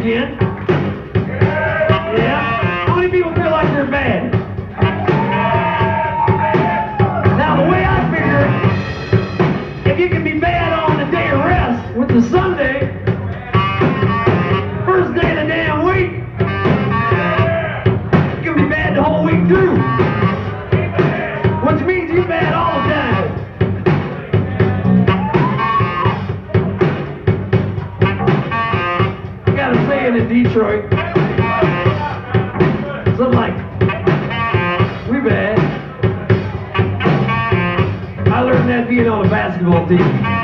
again. Yeah? How many people feel like they're bad? Now, the way I figure, if you can be bad on the day of rest, which is Sunday, first day of the damn week, you can be bad the whole week through. Which means you're bad all the time. You got a saying in Detroit, something like, we bad. I learned that being on a basketball team.